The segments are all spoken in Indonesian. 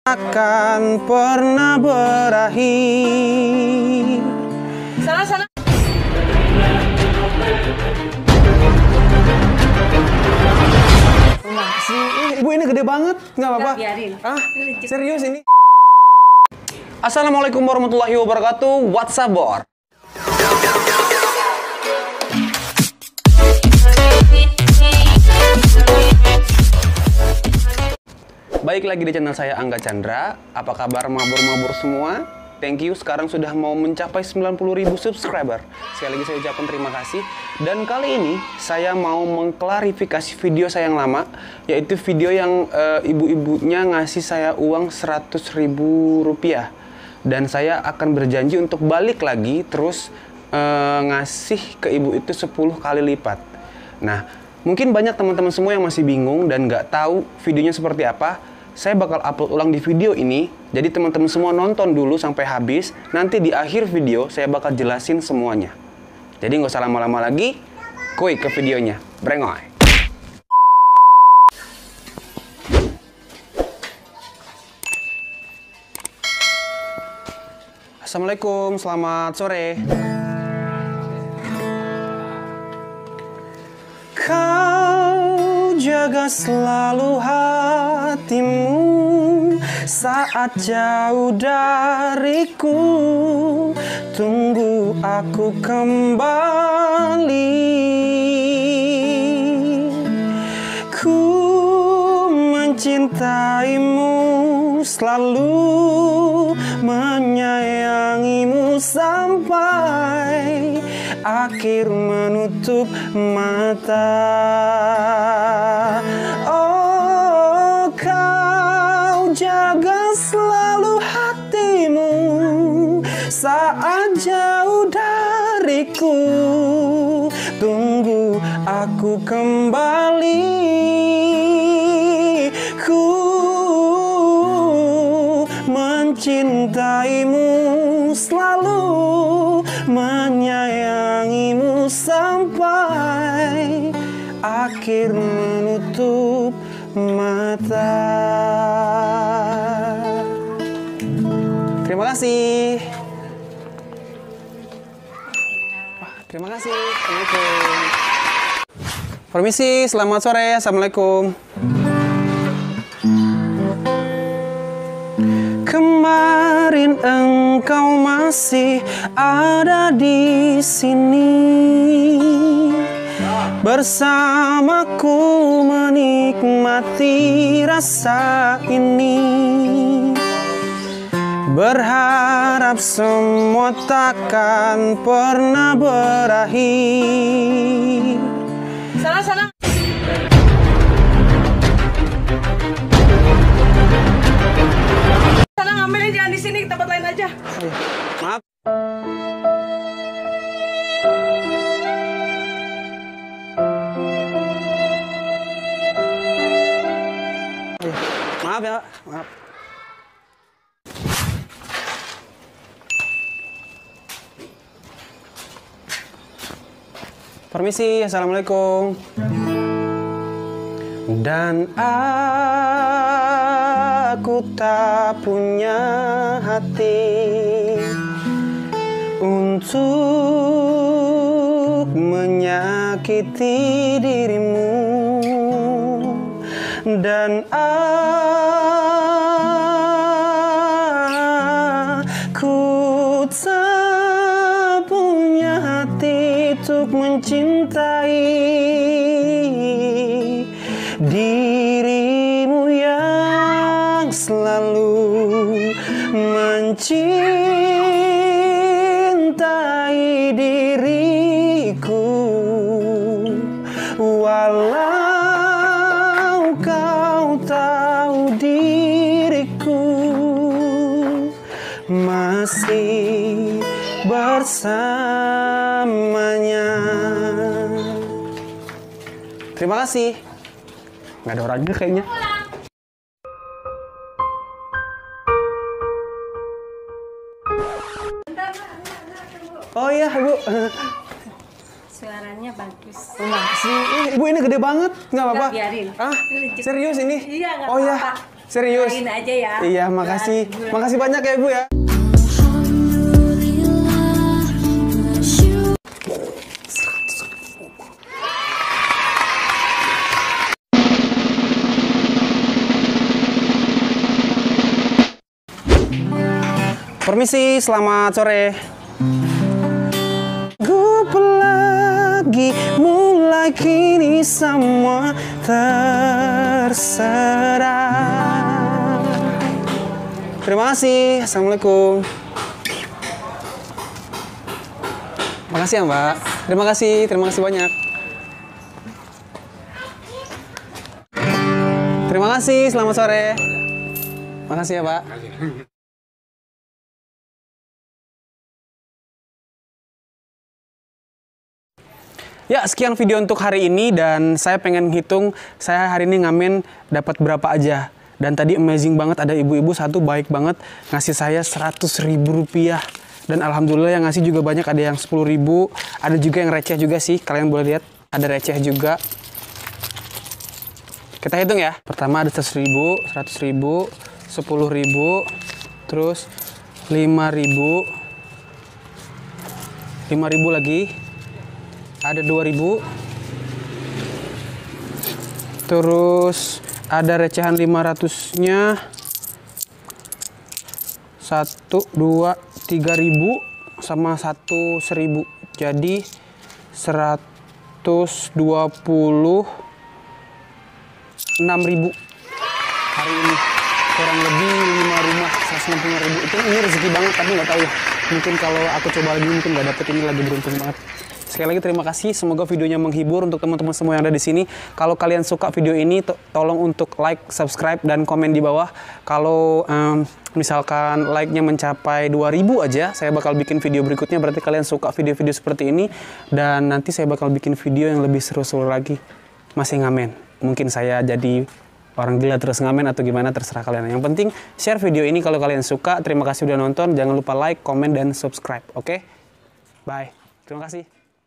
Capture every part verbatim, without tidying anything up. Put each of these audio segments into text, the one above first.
Akan pernah berakhir. Sana sana. Ibu ini gede banget, nggak apa-apa? Ah, serius ini? Assalamualaikum warahmatullahi wabarakatuh. What's up, Bor? Baik lagi di channel saya Angga Chandra. Apa kabar mabur-mabur semua? Thank you, sekarang sudah mau mencapai sembilan puluh ribu subscriber. Sekali lagi saya ucapkan terima kasih. Dan kali ini saya mau mengklarifikasi video saya yang lama, yaitu video yang uh, ibu-ibunya ngasih saya uang seratus ribu rupiah. Dan saya akan berjanji untuk balik lagi terus uh, ngasih ke ibu itu sepuluh kali lipat. Nah, mungkin banyak teman-teman semua yang masih bingung dan nggak tahu videonya seperti apa. Saya bakal upload ulang di video ini, jadi teman-teman semua nonton dulu sampai habis. Nanti di akhir video saya bakal jelasin semuanya. Jadi nggak usah lama-lama lagi, kuy ke videonya. Brengoy. Assalamualaikum, selamat sore. Kau jaga selalu hatimu saat jauh dariku. Tunggu aku kembali. Ku mencintaimu selalu, menyayangimu sampai akhir menutup mata. Oh, kau jaga selalu hatimu saat jauh dariku. Tunggu aku kembali. Ku mencintaimu selalu, menyayangimu sampai akhir menutup mata. Terima kasih. Wah, terima kasih. Assalamualaikum. Permisi, selamat sore. Assalamualaikum. Kemarin engkau masih ada di sini, bersamaku menikmati rasa ini. Berharap semua takkan pernah berakhir. Sana sana. Sana ngambilnya jangan di sini, tempat lain aja. Maaf. Maaf ya, maaf. Permisi, assalamualaikum. Dan aku tak punya hati untuk menyakiti dirimu. Dan aku tak punya hati untuk mencintai dirimu yang selalu mencintai diriku. Walau kau tahu diriku masih bersamanya. Terima kasih. Nggak ada orangnya kayaknya. Oh iya, Bu. Suaranya bagus. Oh, makasih. Ibu ini gede banget, nggak apa-apa? Biarin. Ah, serius ini? Iya, nggak oh, iya. apa-apa. Serius? Doain aja ya. Iya, makasih. Makasih banyak ya Ibu ya. Permisi, selamat sore. Gue lagi mulai kini semua terserah. Terima kasih. Assalamualaikum. Makasih ya Mbak. Terima kasih. Terima kasih banyak. Terima kasih. Selamat sore. Makasih ya Pak. Ya, sekian video untuk hari ini dan saya pengen hitung saya hari ini ngamen dapat berapa aja. Dan tadi amazing banget, ada ibu-ibu satu baik banget ngasih saya seratus ribu rupiah. Dan alhamdulillah yang ngasih juga banyak, ada yang sepuluh ribu, ada juga yang receh juga sih. Kalian boleh lihat, ada receh juga. Kita hitung ya. Pertama ada seratus ribu, seratus ribu, sepuluh ribu, terus lima ribu, lima ribu lagi. Ada dua ribu, terus ada recehan lima ratusnya, satu, dua, tiga ribu, sama satu seribu, jadi seratus dua puluh enam ribu hari ini, kurang lebih lima rumah, seratus enam puluh ribu, itu ini rezeki banget, tapi nggak tahu ya, mungkin kalau aku coba lagi mungkin nggak dapet, ini lagi beruntung banget. Sekali lagi terima kasih, semoga videonya menghibur untuk teman-teman semua yang ada di sini. Kalau kalian suka video ini, to tolong untuk like, subscribe, dan komen di bawah. Kalau um, misalkan like-nya mencapai dua ribu aja, saya bakal bikin video berikutnya, berarti kalian suka video-video seperti ini. Dan nanti saya bakal bikin video yang lebih seru-seru lagi. Masih ngamen. Mungkin saya jadi orang gila terus ngamen atau gimana, terserah kalian. Yang penting share video ini kalau kalian suka. Terima kasih udah nonton, jangan lupa like, komen, dan subscribe. Oke? Okay? Bye. Terima kasih.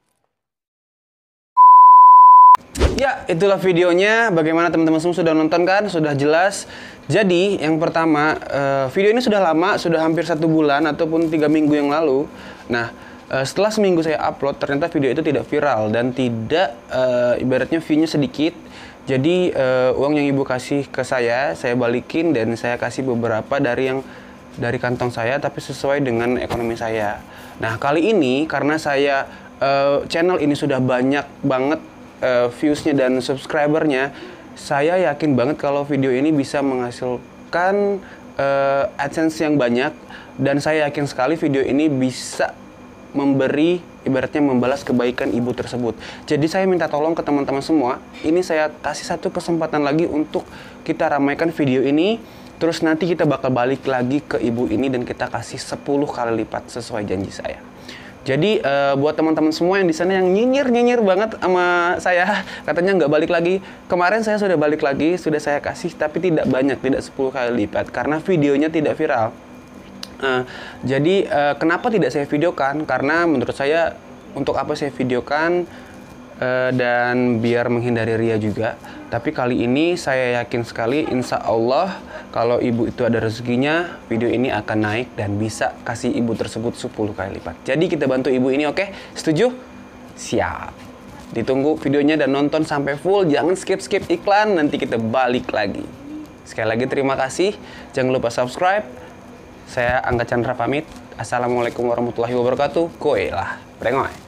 Ya, itulah videonya. Bagaimana teman-teman semua sudah nonton kan? Sudah jelas. Jadi, yang pertama, uh, video ini sudah lama, sudah hampir satu bulan ataupun tiga minggu yang lalu. Nah, uh, setelah seminggu saya upload, ternyata video itu tidak viral dan tidak, uh, ibaratnya view-nya sedikit. Jadi, uh, uang yang ibu kasih ke saya, saya balikin dan saya kasih beberapa dari yang dari kantong saya, tapi sesuai dengan ekonomi saya. Nah, kali ini karena saya uh, channel ini sudah banyak banget Uh, views-nya dan subscribernya, saya yakin banget kalau video ini bisa menghasilkan uh, AdSense yang banyak, dan saya yakin sekali video ini bisa memberi, ibaratnya membalas kebaikan ibu tersebut. Jadi saya minta tolong ke teman-teman semua, ini saya kasih satu kesempatan lagi untuk kita ramaikan video ini, terus nanti kita bakal balik lagi ke ibu ini dan kita kasih sepuluh kali lipat sesuai janji saya. Jadi uh, buat teman-teman semua yang di sana yang nyinyir-nyinyir banget sama saya, katanya nggak balik lagi. Kemarin saya sudah balik lagi, sudah saya kasih, tapi tidak banyak, tidak sepuluh kali lipat, karena videonya tidak viral. Uh, jadi uh, kenapa tidak saya videokan? Karena menurut saya, untuk apa saya videokan? Uh, dan biar menghindari ria juga. Tapi kali ini saya yakin sekali, insya Allah kalau ibu itu ada rezekinya, video ini akan naik dan bisa kasih ibu tersebut sepuluh kali lipat. Jadi kita bantu ibu ini, oke? Setuju? Siap. Ditunggu videonya dan nonton sampai full, jangan skip-skip iklan, nanti kita balik lagi. Sekali lagi terima kasih, jangan lupa subscribe. Saya Angga Chandra pamit. Assalamualaikum warahmatullahi wabarakatuh. Koe lah, brengoy.